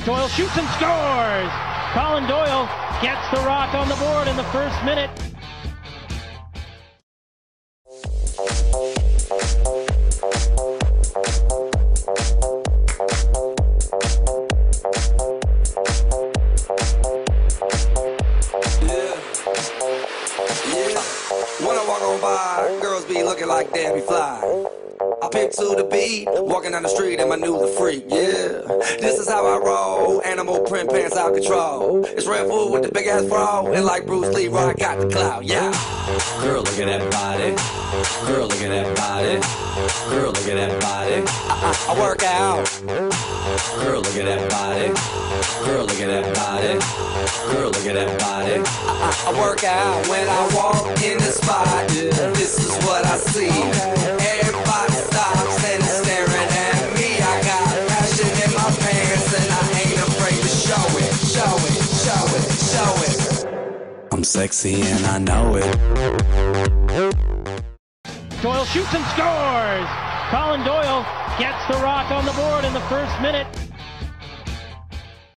Doyle shoots and scores! Colin Doyle gets the Rock on the board in the first minute. When I walk on by, girls be looking like Debbie Fly. I pick to the beat, walking down the street in my new freak, yeah. This is how I roll, animal print pants out control. It's Red Bull with the big ass bra, and like Bruce Lee, I got the clout, yeah. Girl, look at that body. Girl, look at that body. Girl, look at that body. I work out. Girl, look at that body. Girl, look at that body. Girl, look at that body. I work out when I walk in the spot. This is what I see. Everybody stops and is staring at me. I got passion in my pants and I ain't afraid to show it. Show it, show it, show it. I'm sexy and I know it. Doyle shoots and scores! Colin Doyle gets the Rock on the board in the first minute.